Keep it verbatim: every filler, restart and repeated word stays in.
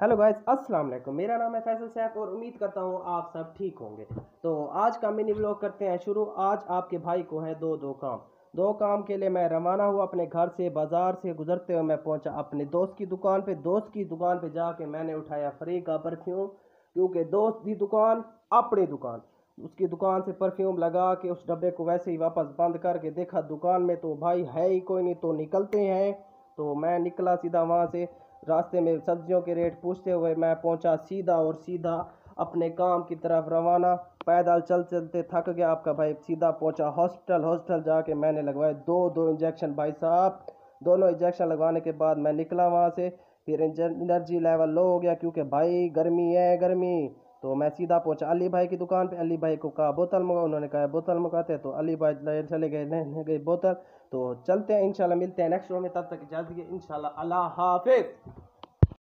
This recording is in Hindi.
हेलो गाइस, अस्सलाम वालेकुम। मेरा नाम है फैसल सैफ और उम्मीद करता हूँ आप सब ठीक होंगे। तो आज का मिनी व्लॉग करते हैं शुरू। आज आपके भाई को है दो दो काम दो काम के लिए मैं रवाना हुआ अपने घर से। बाज़ार से गुजरते हुए मैं पहुंचा अपने दोस्त की दुकान पे। दोस्त की दुकान पे जाके मैंने उठाया फ्री का परफ्यूम, क्योंकि दोस्त की दुकान अपनी दुकान। उसकी दुकान से परफ्यूम लगा के उस डब्बे को वैसे ही वापस बंद करके देखा दुकान में तो भाई है ही कोई नहीं, तो निकलते हैं। तो मैं निकला सीधा वहाँ से। रास्ते में सब्जियों के रेट पूछते हुए मैं पहुंचा सीधा और सीधा अपने काम की तरफ रवाना। पैदल चल चलते थक गया आपका भाई, सीधा पहुंचा हॉस्पिटल। हॉस्पिटल जाके मैंने लगवाए दो दो इंजेक्शन भाई साहब। दोनों इंजेक्शन लगवाने के बाद मैं निकला वहाँ से। फिर एनर्जी लेवल लो हो गया क्योंकि भाई गर्मी है गर्मी। तो मैं सीधा पहुंचा अली भाई की दुकान पे। अली भाई को कहा बोतल मंगाओ, उन्होंने कहा बोतल मंगाते, तो अली भाई ले- चले गए लेने गए बोतल। तो चलते हैं, इंशाल्लाह मिलते हैं नेक्स्ट शो में। तब तक इजाज़त दीजिए, इंशाल्लाह, अल्लाह हाफिज़।